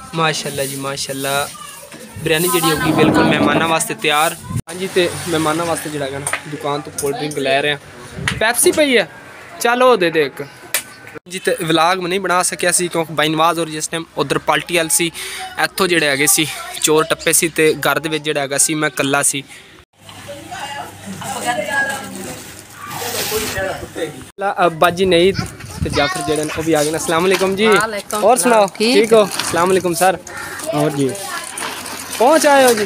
माशाल्लाह जी माशाल्लाह। बिरयानी जी होगी बिल्कुल मेहमानों वास्ते तैयार। हाँ जी, तो मेहमानों वास्ते जो ना दुकान तो कोल्ड ड्रिंक लै रहे हैं। पैप्सी पई है, चलो दे दे एक जी। तो व्लॉग में नहीं बना सकिया सी क्योंकि बाईनवाज और जिस टाइम उधर पार्टी वाल सी, इत्थों जोड़े है सी चोर टप्पे सी ते घर दे विच जोड़ा सी मैं कल्ला सी। बाजी नहीं तो जाफर जड़न वो भी आ गए। अस्सलाम वालेकुम जी, और सुनाओ ठीक हो? अस्सलाम वालेकुम सर। और जी पहुँच आए हो जी?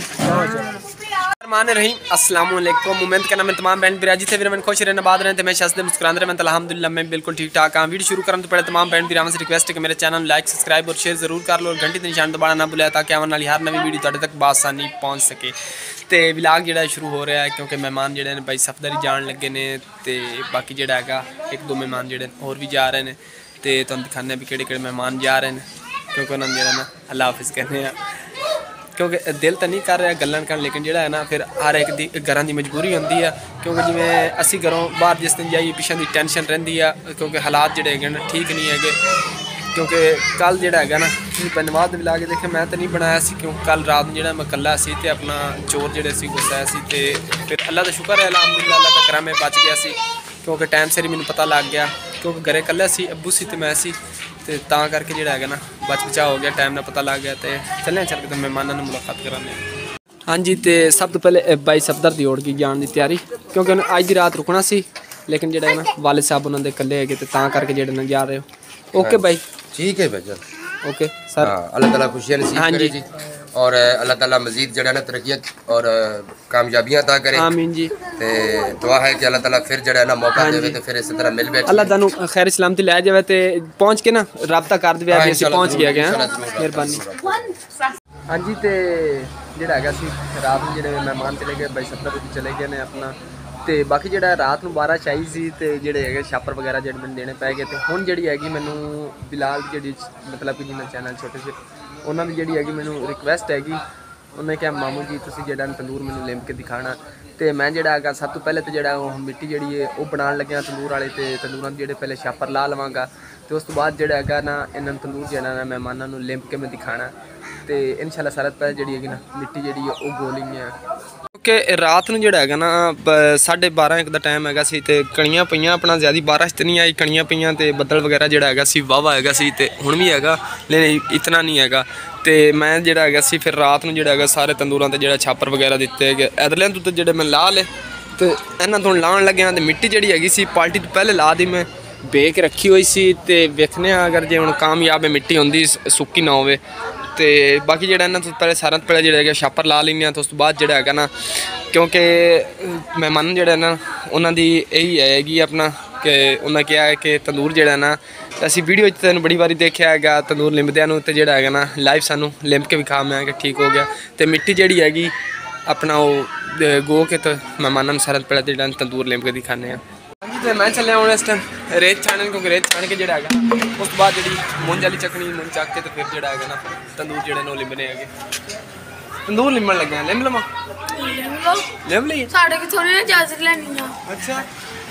रहमान रहीम अस्सलाम वालेकुम। उम्मीद करना मैं तमाम बहन बिराजी थे मैं खुश रहने बाद रहे थे मैं शस्द मुस्कुराते रहे मैं अल्हम्दुलिल्लाह मैं बिल्कुल ठीक ठाक हाँ। वीडियो शुरू करने तो पहले तमाम बहन बिराम से रिक्वेस्ट है कि मेरे चैनल लाइक सब्सक्राइब और शेयर जरूर कर लो और घंटी निशान दबाना ना भूलिए ताकि आने वाली हर नवी वीडियो तुहाडे तक बासानी पहुँच सके। तो व्लॉग जो शुरू हो रहा है क्योंकि मेहमान जोड़े भाई सफदरी जान लगे ने, तो बाकी जोड़ा है एक दो मेहमान जोड़े होर भी जा रहे हैं। तो तुम दिखाने भी कि मेहमान जा रहे हैं क्योंकि उन्होंने जो ना अल्लाह हाफिज़ कहने क्योंकि दिल तो नहीं कर रहा गल्लां कर, लेकिन जोड़ा है ना फिर हर एक दी घरां दी मजबूरी होंदी है क्योंकि जिमें असी घरों बाहर जिस दिन जाइए पिछा की टेंशन रही है क्योंकि हालात जोड़े है ठीक नहीं है। क्योंकि कल जोड़ा है ना बनवाद भी ला के देखे मैं तो नहीं बनाया सी क्योंकि कल रात में जो मैं कला सी ते अपना चोर जोड़े सी गुस्साया सी ते फिर अल्लाह का शुक्र है अल्हम्दुलिल्लाह अल्लाह का करम है बच गया सी क्योंकि टाइम सिर मैंने पता लग गया क्योंकि घरे कला सी अब्बू सी तो मैं सी तो ता करके जोड़ा है ना बच बचा हो गया टाइम का पता लग गया। तो चलें चल के तो मेहमानों ने मुलाकात कराने। हाँ जी, तो सब तो पहले भाई सफदर दी ओड़ की जाने की तैयारी क्योंकि उन्हें अज की रात रुकना सी, लेकिन जो है ना वालिद साहब उन्होंने कले है तो ता करके जो जा रहे हो। ओके भाई ठीक है भाई ओके सर। अल्लाह ताला खुशियां नसीब करे जी और अल्लाह ताला मजीद जो है ना तरक्कियात और कामयाबियां अता करे। आमीन जी। ते दुआ है कि अल्लाह ताला फिर जो है ना मौका देवे तो फिर इस तरह मिल बैठे अल्लाह तानू खैर सलामती ले जावे ते पहुंच के ना राबता कर दे असी पहुंच गया गया मेहरबानी। हाँ जी, तो जोड़ा है रात में जो मेहमान चले गए भाई सफदर चले गए ने अपना तो बाकी जो रात में 12 चाहिए सी तो जोड़े है छापर वगैरह जो मैंने देने पै गए। तो हुण जी हैगी मैनू बिलाल जी मतलब कि जिन्हें चैनल छोटे से उन्होंने जी हैगी मैनू रिक्वेस्ट हैगी उन्हें कहा मामू जी तुम जो तंदूर मैंने लिम के दिखाना। तो मैं जोड़ा सब तो पहले तो जो मिट्टी जी है वो बना लग्या तंदूर वाले तो तंदूर जो पहले छापर ला लवांगा तो उस तो बाद जोड़ा है ना इन्होंने तंदूर जो ना मेहमानों लिम के मैं दिखाना। तो इंशाल्लाह सारा पहले जी है ना मिट्टी जी है वो गोली है क्योंकि रात में जोड़ा है ना 12:30 का टाइम है तो कणियाँ पईयां अपना ज़्यादा बारिश तो नहीं आई कणियाँ पईयां तो बदल वगैरह जोड़ा है वाहवा है तो हुण भी है लेकिन इतना नहीं है। तो मैं जोड़ा है फिर रात में जोड़ा है सारे तंदूरों से जो छापर वगैरह दिते है इधरलियां तो जोड़े मैं ला ले तो इन्होंने थोड़ा लाने लग्या तो मिट्टी जी हैगी पार्टी तो पहले ला दी मैं बेक रखी हुई सी तो वेखने अगर जो हम कामयाब मिट्टी होंगी सुक्की ना हो। तो बाकी जो इन्होंने पहले सारे तो पहले जो छापर ला लें तो उस तो बाद जोड़ा है ना क्योंकि मेहमान जोड़ा ना उन्होंने यही हैगी अपना कि उन्हें कहा है कि तंदूर जोड़ा ना असी वीडियो तेन बड़ी बारी देखा है तंदूर लिमद्या तो जोड़ा है ना लाइव सानू लिम के विखा मैं ठीक हो गया। तो मिट्टी जी हैगी अपना वो गो के तो मेहमानों सारे तो पहले जो तंदूर लिम के दिखाने। तो मैं चलिया हूँ इस टाइम रेत छाने क्योंकि रेत छान के जोड़ा है उस तो बाद जी मुंज वाली चकनी मुंज चक के तो फिर जोड़ा है ना तंदूर जोड़े नो लिमने है तंदूर लिमन लगे लिम लवा लिम ली अच्छा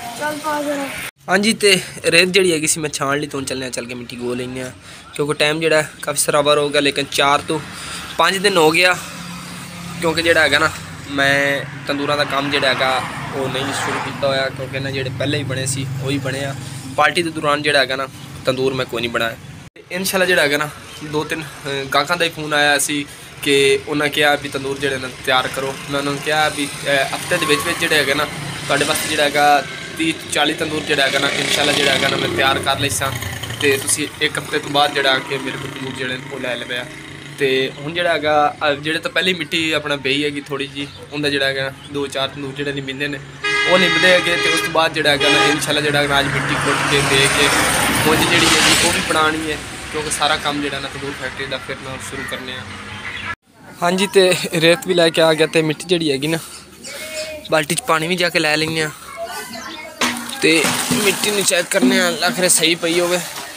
हाँ जी। तो रेत जी हैगी मैं छान ली तो चलने चल के मिट्टी गो लें क्योंकि टाइम जोड़ा काफ़ी सराबर हो गया लेकिन 4 तो 5 दिन हो गया क्योंकि जोड़ा है ना मैं तंदूर का काम जोड़ा है वो नहीं शुरू किया होया क्योंकि ना जो पहले ही बने सी वही बने पार्टी के दौरान जोड़ा है ना तंदूर मैं कोई नहीं बनाया। इंशाल्लाह जोड़ा है ना 2-3 गाहकों का ही फोन आया सी कि उन्हें कहा भी तंदूर जोड़े ना तैयार करो मैं उन्होंने कहा भी हफ्ते के जोड़े है ना तुहाडे वास्ते जोड़ा है 30-40 तंदूर जोड़ा है ना इंशाल्लाह जोड़ा है ना मैं तैयार कर लैसा तो तुसीं 1 हफ्ते तो बाद जोड़ा कि मेरे को तंदूर जोड़े वो लै लवे। तो हुण जोड़ा है जो तो पहली मिट्टी अपना बही हैगी थोड़ी जी उनका जोड़ा है 2-4 तंदूर जोड़े लिमिंदे ने वो लिमदे है तो उस तो बाद जोड़ा है ना इंशाल्लाह जोड़ा है अज मिट्टी कुट के दे के मुंज जी है वो भी बनानी है क्योंकि सारा काम जोड़ा ना तंदूर फैक्ट्री का फिर ना शुरू करने। हाँ जी, तो रेत भी लैके आ गया तो मिट्टी जी हैगी ना बाल्टी पानी भी जाके लै लेंगे तो मिट्टी नहीं चेक करने आखिर सही पई हो।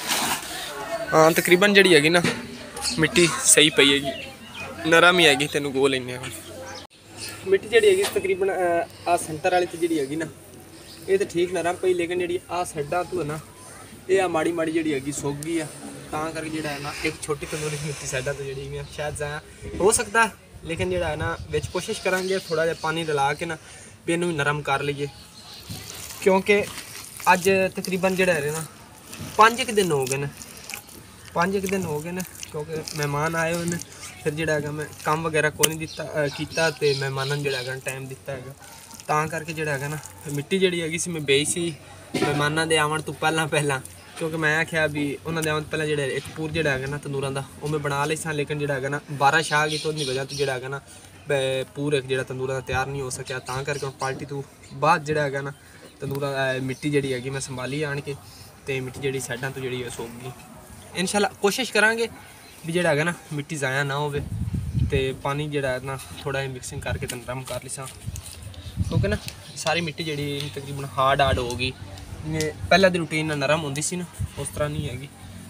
हाँ तकरीबन जी हैगी ना मिट्टी सही पई हैगी नरम ही हैगी तेन गो लें मिट्टी जी हैगी तकरीबन आ सेंटर वाली तो जी हैगी ना ये तो ठीक नरम पई लेकिन जी आ साइडा तो है ना ये माड़ी माड़ी जी हैगी सुक गई है ਤਾਂ ਕਰਕੇ ਜਿਹੜਾ ਹੈ ਨਾ ਇੱਕ ਛੋਟੀ ਤੰਦੂਰੀ ਮਿੱਟੀ ਸਾਡਾ ਤੋਂ ਜਿਹੜੀ ਸ਼ਾਇਦ ਜ਼ਾਇਆ ਹੋ ਸਕਦਾ, ਲੇਕਿਨ ਜਿਹੜਾ ਹੈ ਨਾ ਵਿੱਚ ਕੋਸ਼ਿਸ਼ ਕਰਾਂਗੇ ਥੋੜਾ ਜਿਹਾ ਪਾਣੀ ਰਲਾ ਕੇ ਨਾ ਵੀ ਇਹਨੂੰ ਵੀ ਨਰਮ ਕਰ ਲਈਏ, ਕਿਉਂਕਿ ਅੱਜ ਤਕਰੀਬਨ ਜਿਹੜਾ ਹੈ ਨਾ 5 ਦਿਨ ਹੋ ਗਏ ਨੇ, 5 ਦਿਨ ਹੋ ਗਏ ਨੇ, ਕਿਉਂਕਿ ਮਹਿਮਾਨ ਆਏ ਹੋਏ ਨੇ। ਫਿਰ ਜਿਹੜਾ ਹੈਗਾ ਮੈਂ ਕੰਮ ਵਗੈਰਾ ਕੋਈ ਨਹੀਂ ਕੀਤਾ ਤੇ ਮਹਿਮਾਨਾਂ ਨੂੰ ਜਿਹੜਾ ਹੈਗਾ ਟਾਈਮ ਦਿੱਤਾ ਹੈਗਾ, ਤਾਂ ਕਰਕੇ ਜਿਹੜਾ ਹੈਗਾ ਨਾ ਮਿੱਟੀ ਜਿਹੜੀ ਹੈਗੀ ਸੀ ਮੈਂ ਵੇਈ ਸੀ ਮਹਿਮਾਨਾਂ ਦੇ ਆਉਣ ਤੋਂ ਪਹਿਲਾਂ, ਕਿਉਂਕਿ ਮੈਂ ਆਖਿਆ ਵੀ ਉਹਨਾਂ ਦੇ ਆਉਣ ਤੋਂ ਪਹਿਲਾਂ ਜਿਹੜਾ ਇੱਕ ਪੂਰ ਜਿਹੜਾ ਹੈਗਾ ਨਾ ਤੰਦੂਰਾਂ ਦਾ ਉਹ ਮੈਂ ਬਣਾ ਲਈ ਸਾਂ, ਲੇਕਿਨ ਜਿਹੜਾ ਹੈਗਾ ਨਾ ਬਾਰਿਸ਼ ਆ ਗਈ ਤਾਂ ਉਹਦੀ ਵਜ੍ਹਾ ਤੋਂ ਜਿਹੜਾ ਹੈਗਾ ਨਾ ਪੂਰ ਜਿਹੜਾ ਤੰਦੂਰਾਂ ਦਾ ਤਿਆਰ ਨਹੀਂ ਹੋ ਸਕਿਆ, ਤਾਂ ਕਰਕੇ ਹੁਣ ਪਾਰਟੀ ਤੋਂ ਬਾਅਦ ਜਿਹੜਾ ਹੈਗਾ ਨਾ ਤੰਦੂਰਾਂ ਮਿੱਟੀ ਜਿਹੜੀ ਹੈਗੀ ਮੈਂ ਸੰਭਾਲੀ ਆਣ ਕੇ ਤੇ ਮਿੱਟੀ ਜਿਹੜੀ ਸਾਈਡਾਂ ਤੋਂ ਜਿਹੜੀ ਸੁੱਕ ਗਈ। ਇਨਸ਼ਾਅੱਲਾ ਕੋਸ਼ਿਸ਼ ਕਰਾਂਗੇ ਵੀ ਜਿਹੜਾ ਹੈਗਾ ਨਾ ਮਿੱਟੀ ਜ਼ਾਇਆ ਨਾ ਹੋਵੇ ਤੇ ਪਾਣੀ ਜਿਹੜਾ ਹੈ ਨਾ ਥੋੜਾ ਜਿਹਾ ਮਿਕਸਿੰਗ ਕਰਕੇ ਤੇ ਨਰਮ ਕਰ ਲਿਸਾਂ, ਕਿਉਂਕਿ ਨਾ ਸਾਰੀ ਮਿੱਟੀ ਜਿਹੜੀ ਤਕਰੀਬਨ ਹਾਰਡ ਹੋ ਗਈ। ਪਹਿਲਾਂ ਦੀ ਰੂਟੀਨ ਨਾਲ ਨਰਮ ਹੁੰਦੀ ਸੀ ਨਾ, ਉਸ ਤਰ੍ਹਾਂ ਨਹੀਂ ਹੈਗੀ।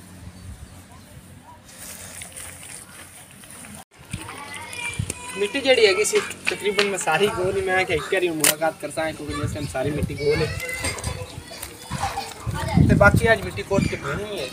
मिट्टी जड़ी है तकरीबन मैं सारी गोल ही मैं एक बारी मुलाकात करता है, क्योंकि जैसे हम सारी मिट्टी गोल है तो बाकी आज मिट्टी कोट के भेजनी है।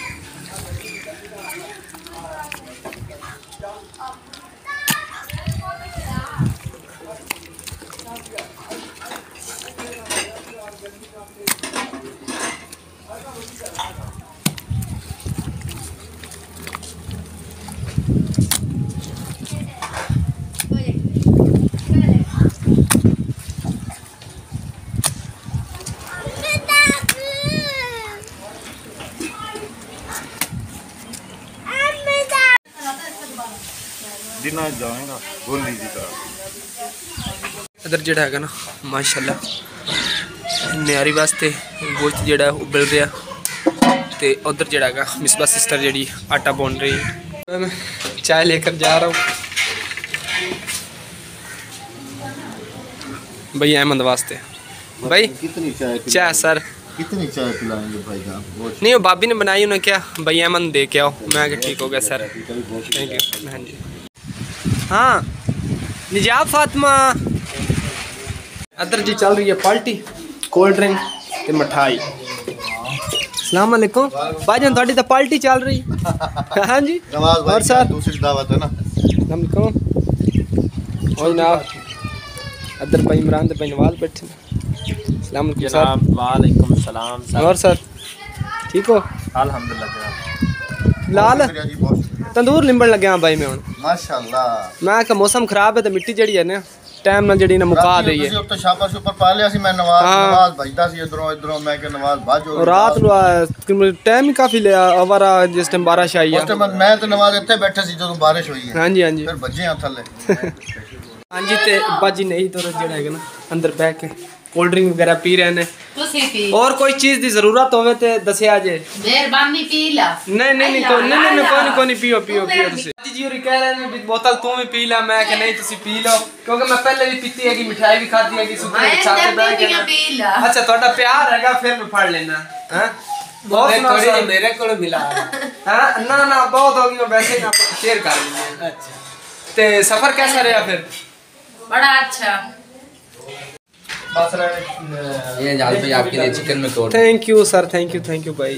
जाएगा गोली की तरह इधर जड़ा है ना माशाल्लाह न्यारी वास्ते गोश्त जड़ा उबल रहा तो उधर जड़ा है मिसबा सिस्टर जी आटा भून रही है। मैं चाय लेकर जा रहा हूँ भाई अहमद वास्ते। भाई कितनी चाय सर कितनी चाय पिलाएंगे भाई जान? नहीं वो भाभी ने बनाई, उन्होंने क्या भाई अहमद दे के आओ, मैं ठीक हो गया सर थैंक यू। हाँ जी हाँ निजाब फातिमा अदर जी चल रही है पार्टी कोल्ड ड्रिंक ते मिठाई। अस्सलाम वालेकुम भाईजान थोड़ी तो पार्टी चल रही हाँ जी नवाज भाई और सर दूसरी दावत है ना। अस्सलाम वालेकुम और जनाब अदर भाई इमरान ते भाई नवाज बैठे। अस्सलाम वालेकुम सर। वालेकुम सलाम सर। और सर ठीक हो? अल्हम्दुलिल्लाह जनाब। लाल तंदूर लिंबन लगे हाँ भाई मैं हूँ माशाल्लाह। मैं क्या मौसम खराब है तो मिट्टी जड़ी है ना टाइम ना जड़ी ना मुका दी है। तो छापा सुपर पा लिया सी मैं नवाज नवाज भजदा सी इधरों इधरों मैं के नवाज भाजो रात नु टाइम ही काफी लिया अवारा जिस टाइम बारिश आई है। उस टाइम मैं तो नवाज इत्थे बैठे सी जदों बारिश हुई है। हां जी फिर भजे हां थल्ले हां जी ते बाजी नहीं तो जड़ा है ना अंदर बैठ के कोल्ड ड्रिंक वगैरह पी रहे ने। और कोई चीज की जरूरत होवे ते दसिया जे मेहरबानी पी ला। नहीं नहीं नहीं कोई नहीं पियो पियो पियो तुसी जी और कह रहे ने बोतल तू भी पी ला, मैं कि नहीं तुसी पी लो क्योंकि मैं पहले भी पीती है कि मिठाई भी खाती है कि सुतरे छाते बैठ के पी ला। अच्छा ਤੁਹਾਡਾ प्यार हैगा फिर मैं फड़ लेना हैं बहुत थोड़ी मेरे को मिला हां ना ना बहुत होगी मैं वैसे ना शेयर कर लेंगे। अच्छा ते सफर कैसा रहा फिर? बड़ा अच्छा। ये जाल पे आपके लिए चिकन में तोड़। Thank you sir thank you भाई।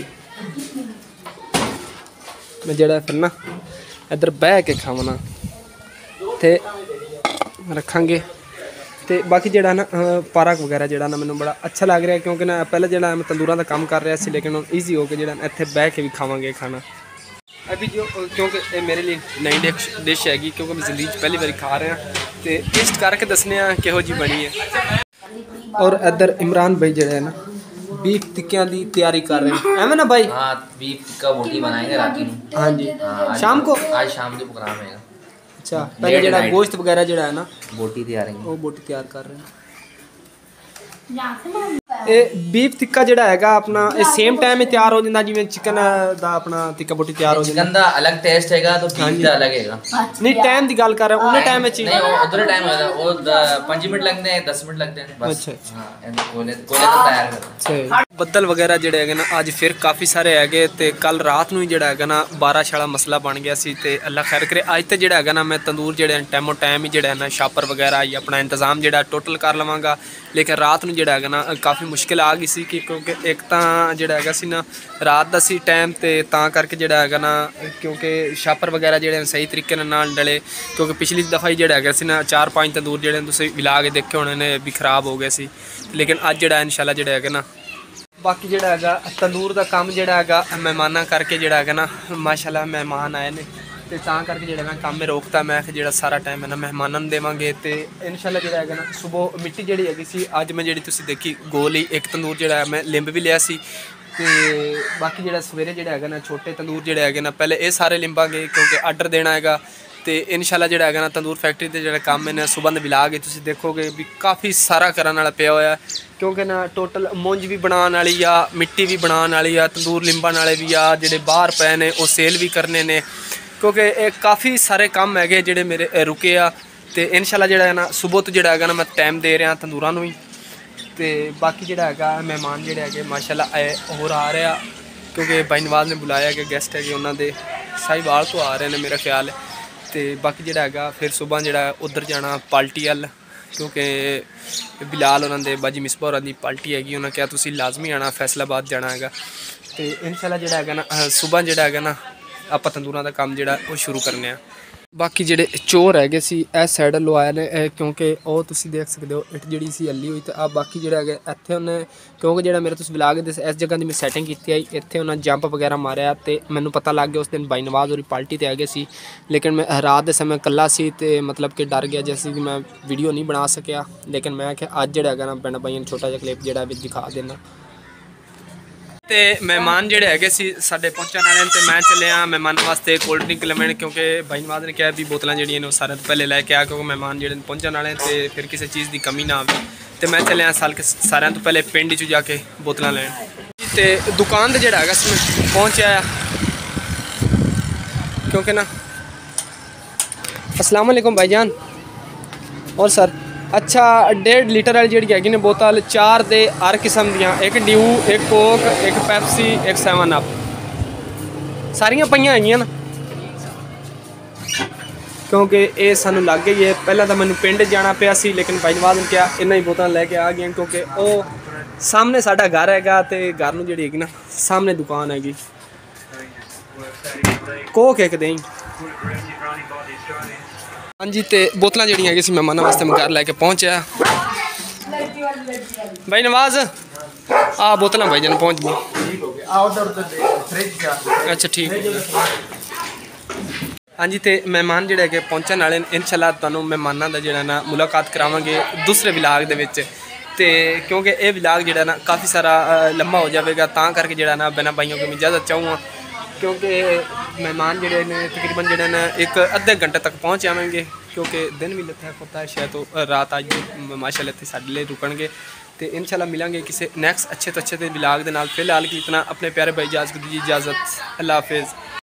मैं जड़ा फिर ना इधर बह के खावना ते रखांगे ते बाकी जड़ा ना पार्क वगैरह जड़ा ना मैंने बड़ा अच्छा लग रहा है, क्योंकि ना पहले जड़ा मैं तंदूरा का काम कर रहा सी, लेकिन ईजी हो के जड़ा इत्थे बह के भी खावांगे खाना अभी जो, क्योंकि ये मेरे लिए नई डिश हैगी, क्योंकि मैं जिंदगी पहली बार खा रहा तो टेस्ट करके दसने किहो जी बनी है। और इधर इमरान भाई जड़ा है ना बीफ टिक्कियां दी तैयारी कर रहे हैं है ना भाई? हाँ बीफ टिक्का बोटी बनाएंगे रात में। हाँ जी शाम को आज शाम के प्रोग्राम है। अच्छा पहले जड़ा गोश्त वगैरह जड़ा है ना बोटी तैयार है वो बोटी तैयार कर रहे हैं। ये बीफ टिक्का जड़ा हैगा अपना सेम टाइम में तैयार हो जाता जिवें चिकन दा अपना टिक्का बोटी तैयार हो जाता। चिकन दा अलग टेस्ट हैगा तो बीफ दा अलग हैगा। नहीं टाइम दी गल कर रहा हूं, उन्हें टाइम में चाहिए नहीं उधर टाइम होता वो 5 मिनट लगते हैं 10 मिनट लगते हैं बस। अच्छा हां कोले तो तैयार करना। बदल वगैरह जड़े है ना अज फिर काफ़ी सारे है तो कल रात नूं ही जड़ा है ना बारिश वाला मसला बन गया सी ते अल्लाह खैर करे। अज तो जड़ा है ना मैं तंदूर जड़े टाइमो टाइम ही जड़ा है ना शापर वगैरह अपना इंतजाम जड़ा टोटल कर लवांगा, लेकिन रात नूं जड़ा है ना काफ़ी ਮੁਸ਼ਕਿਲ ਆ ਗਈ ਸੀ ਕਿ ਕਿਉਂਕਿ ਇੱਕ ਤਾਂ ਜਿਹੜਾ ਹੈਗਾ ਸੀ ਨਾ ਰਾਤ ਦਾ ਸੀ ਟਾਈਮ ਤੇ ਤਾਂ ਕਰਕੇ ਜਿਹੜਾ ਹੈਗਾ ਨਾ ਕਿਉਂਕਿ ਛਾਪਰ ਵਗੈਰਾ ਜਿਹੜੇ ਸਹੀ ਤਰੀਕੇ ਨਾਲ ਡਲੇ ਕਿਉਂਕਿ ਪਿਛਲੀ ਦਫਾ ਹੀ ਜਿਹੜਾ ਹੈਗਾ ਸੀ ਨਾ 4-5 ਤੰਦੂਰ ਜਿਹੜੇ ਤੁਸੀਂ ਵਿਲਾ ਕੇ ਦੇਖੇ ਹੋਣੇ ਨੇ ਵੀ ਖਰਾਬ ਹੋ ਗਏ ਸੀ ਲੇਕਿਨ ਅੱਜ ਜਿਹੜਾ ਇਨਸ਼ਾਅੱਲਾ ਜਿਹੜਾ ਹੈਗਾ ਨਾ ਬਾਕੀ ਜਿਹੜਾ ਹੈਗਾ ਤੰਦੂਰ ਦਾ ਕੰਮ ਜਿਹੜਾ ਹੈਗਾ ਮਹਿਮਾਨਾਂ ਕਰਕੇ ਜਿਹੜਾ ਹੈਗਾ ਨਾ ਮਾਸ਼ਾਅੱਲਾ ਮਹਿਮਾਨ ਆਏ ਨੇ ਤੇ ਤਾਂ ਕਰਕੇ ਜਿਹੜਾ ਮੈਂ ਕੰਮ ਰੋਕਤਾ ਮੈਂ ਕਿ ਜਿਹੜਾ ਸਾਰਾ ਟਾਈਮ ਹੈ ਨਾ ਮਹਿਮਾਨਾਂ ਨੂੰ ਦੇਵਾਂਗੇ ਤੇ ਇਨਸ਼ਾਅੱਲਾ ਜਿਹੜਾ ਹੈਗਾ ਨਾ ਸਵੇਰ ਮਿੱਟੀ ਜਿਹੜੀ ਹੈਗੀ ਸੀ ਅੱਜ ਮੈਂ ਜਿਹੜੀ ਤੁਸੀਂ ਦੇਖੀ ਗੋਲ ਹੀ ਇੱਕ ਤੰਦੂਰ ਜਿਹੜਾ ਮੈਂ ਲਿੰਬ ਵੀ ਲਿਆ ਸੀ ਤੇ ਬਾਕੀ ਜਿਹੜਾ ਸਵੇਰੇ ਜਿਹੜਾ ਹੈਗਾ ਨਾ ਛੋਟੇ ਤੰਦੂਰ ਜਿਹੜੇ ਹੈਗੇ ਨਾ ਪਹਿਲੇ ਇਹ ਸਾਰੇ ਲਿੰਬਾਂਗੇ ਕਿਉਂਕਿ ਆਰਡਰ ਦੇਣਾ ਹੈਗਾ ਤੇ ਇਨਸ਼ਾਅੱਲਾ ਜਿਹੜਾ ਹੈਗਾ ਨਾ ਤੰਦੂਰ ਫੈਕਟਰੀ ਤੇ ਜਿਹੜਾ ਕੰਮ ਇਹਨੇ ਸੁਬੰਧ ਮਿਲਾ ਕੇ ਤੁਸੀਂ ਦੇਖੋਗੇ ਵੀ ਕਾਫੀ ਸਾਰਾ ਕਰਨ ਵਾਲਾ ਪਿਆ ਹੋਇਆ ਕਿਉਂਕਿ ਨਾ ਟੋਟਲ ਮੁੰਜ ਵੀ ਬਣਾਉਣ ਵਾਲੀ ਆ ਮਿੱਟੀ ਵੀ ਬਣਾਉਣ ਵਾਲੀ ਆ ਤੰਦੂਰ ਲਿੰਬਣ ਵਾਲੇ ਵੀ ਆ ਜਿਹੜੇ ਬਾਹਰ ਪਏ ਨੇ ਉਹ ਸੇਲ ਵੀ ਕਰਨੇ ਨੇ ਕਿਉਂਕਿ ਇਹ ਕਾਫੀ ਸਾਰੇ ਕੰਮ ਹੈਗੇ ਜਿਹੜੇ ਮੇਰੇ ਰੁਕੇ ਆ ਤੇ ਇਨਸ਼ਾਅੱਲਾ ਜਿਹੜਾ ਹੈ ਨਾ ਸਵੇਰ ਤੋਂ ਜਿਹੜਾ ਹੈਗਾ ਨਾ ਮੈਂ ਟਾਈਮ ਦੇ ਰਿਹਾ ਤੰਦੂਰਾਂ ਨੂੰ ਹੀ ਤੇ ਬਾਕੀ ਜਿਹੜਾ ਹੈਗਾ ਮਹਿਮਾਨ ਜਿਹੜੇ ਹੈਗੇ ਮਾਸ਼ਾਅੱਲਾ ਹੋਰ ਆ ਰਿਹਾ ਕਿਉਂਕਿ ਬਾਈ ਨਵਾਜ਼ ਨੇ ਬੁਲਾਇਆ ਕਿ ਗੈਸਟ ਹੈਗੇ ਉਹਨਾਂ ਦੇ ਸਾਹੀਵਾਲ ਤੋਂ ਆ ਰਹੇ ਨੇ ਮੇਰਾ ਖਿਆਲ ਤੇ ਬਾਕੀ ਜਿਹੜਾ ਹੈਗਾ ਫਿਰ ਸਵੇਰ ਜਿਹੜਾ ਉੱਧਰ ਜਾਣਾ ਪਾਲਟੀ ਵੱਲ ਕਿਉਂਕਿ ਬਿਲਾਲ ਉਹਨਾਂ ਦੇ ਬਾਜੀ ਮਿਸਬਾ ਹੋਰਾਂ ਦੀ ਪਾਲਟੀ ਹੈਗੀ ਉਹਨਾਂ ਕਿਹਾ ਤੁਸੀਂ ਲਾਜ਼ਮੀ ਆਉਣਾ ਫੈਸਲਾਬਾਦ ਜਾਣਾ ਹੈਗਾ ਤੇ ਇਨਸ਼ਾਅੱਲਾ ਜਿਹੜਾ ਹੈਗਾ ਨਾ ਸਵੇਰ ਜਿਹੜਾ ਹੈਗਾ ਨਾ ਆਪਾਂ ਤੰਦੂਰਾਂ ਦਾ ਕੰਮ ਜਿਹੜਾ ਉਹ ਸ਼ੁਰੂ ਕਰਨੇ ਆ ਬਾਕੀ ਜਿਹੜੇ ਚੋਰ ਹੈਗੇ ਸੀ ਇਹ ਸਾਈਡ ਲਵਾਇਆ ਨੇ ਕਿਉਂਕਿ ਉਹ ਤੁਸੀਂ ਦੇਖ ਸਕਦੇ ਹੋ ਇੱਟ ਜਿਹੜੀ ਸੀ ਹੱਲੀ ਹੋਈ ਤੇ ਆ ਬਾਕੀ ਜਿਹੜਾ ਹੈਗਾ ਇੱਥੇ ਉਹਨੇ ਕਿਉਂਕਿ ਜਿਹੜਾ ਮੇਰੇ ਤੁਸੀਂ ਵਲਾਗ ਦੇ ਇਸ ਜਗ੍ਹਾ ਦੀ ਮੈਂ ਸੈਟਿੰਗ ਕੀਤੀ ਆਈ ਇੱਥੇ ਉਹਨਾਂ ਜੰਪ ਵਗੈਰਾ ਮਾਰਿਆ ਤੇ ਮੈਨੂੰ ਪਤਾ ਲੱਗ ਗਿਆ ਉਸ ਦਿਨ ਬਾਈ ਨਵਾਜ਼ ਹੋਰੀ ਪਾਰਟੀ ਤੇ ਹੈਗੇ ਸੀ ਲੇਕਿਨ ਮੈਂ ਰਾਤ ਦੇ ਸਮੇਂ ਇਕੱਲਾ ਸੀ ਤੇ ਮਤਲਬ ਕਿ ਡਰ ਗਿਆ ਜੈਸੇ ਕਿ ਮੈਂ ਵੀਡੀਓ ਨਹੀਂ ਬਣਾ ਸਕਿਆ ਲੇਕਿਨ ਮੈਂ ਕਿਹਾ ਅੱਜ ਜਿਹੜਾ ਹੈਗਾ ਨਾ ਪਿੰਡ ਬਾਈਆਂ ਨੂੰ ਛੋਟਾ ਜਿਹਾ ਕਲਿੱਪ ਜਿਹੜਾ ਵੀ ਦਿਖਾ ਦੇਣਾ ਤੇ ਮਹਿਮਾਨ ਜਿਹੜੇ ਹੈਗੇ ਸੀ ਸਾਡੇ ਪਹੁੰਚਣ ਵਾਲੇ ਤੇ ਮੈਂ ਚੱਲਿਆ ਮਹਿਮਾਨ ਵਾਸਤੇ ਕੋਲਡ ਡਰਿੰਕ ਲੈਣ ਕਿਉਂਕਿ ਬਾਈ ਨਵਾਜ਼ ਨੇ ਕਿਹਾ ਵੀ ਬੋਤਲਾਂ ਜਿਹੜੀਆਂ ਨੇ ਉਹ ਸਾਰਿਆਂ ਤੋਂ ਪਹਿਲੇ ਲੈ ਕੇ ਆ ਕਿਉਂਕਿ ਮਹਿਮਾਨ ਜਿਹੜੇ ਪਹੁੰਚਣ ਵਾਲੇ ਤੇ ਫਿਰ ਕਿਸੇ ਚੀਜ਼ ਦੀ ਕਮੀ ਨਾ ਆਵੇ ਤੇ ਮੈਂ ਚੱਲਿਆ ਸਾਰਿਆਂ ਤੋਂ ਪਹਿਲੇ ਪਿੰਡ 'ਚ ਜਾ ਕੇ ਬੋਤਲਾਂ ਲੈਣ ਤੇ ਦੁਕਾਨ ਤੇ ਜਿਹੜਾ ਹੈਗਾ ਸੀ ਮੈਂ ਪਹੁੰਚਿਆ ਕਿਉਂਕਿ ਨਾ अस्सलाम वालेकुम भाईजान और सर अच्छा 1.5 लीटर वाली जी हैगी ने बोतल 4 दे हर किस्म दियाँ एक ड्यू एक कोक एक पैप्सी एक 7 अप सारियां पईयां हैगियां ना क्योंकि ये सानू लग गई है पहला तो मैंने पिंड जाना पिया सी लेकिन भाई नवाज ने क्या इन्ना ही बोतल लैके आ गई क्योंकि वो सामने साडा घर हैगा ते घर नूं जिहड़ी हैगी ना सामने दुकान हैगी कोक एक दें हाँ जी तो बोतल जी है मेहमानों वास्ते मैं घर लैके पहुँचा भाई नवाज आ बोतल भाई जन पहुँच गई अच्छा ठीक हाँ जी तो मेहमान जोड़े है पहुँचने वाले इंशाल्लाह तुहानूं मेहमानों का जोड़ा ना मुलाकात करावांगे दूसरे विलाग दे विच ते क्योंकि ये विलाग जोड़ा ना काफ़ी सारा लंबा हो जाएगा ता करके जोड़ा ना बिना भाइयों को मैं इजाज़त चाहूँगा क्योंकि मेहमान जोड़े ने तकरीबन जोड़े ने एक अद्धे घंटे तक पहुँच जाएंगे क्योंकि दिन भी लत्था होता है शायद तो रात आज माशाल्लाह इतने साढ़े लिए रुकणगे तो इंशाल्लाह मिलेंगे किसी नेक्स्ट अच्छे तो अच्छे विलाग के नाल फिलहाल की इतना अपने प्यारे भाई इजाज़त को दीजिए इजाज़त अल्लाह हाफिज़।